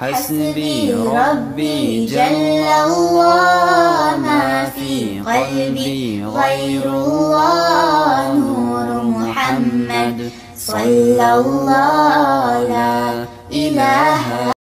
حسبي ربي جل الله، ما في قلبي غير الله، نور محمد صلى الله لا إله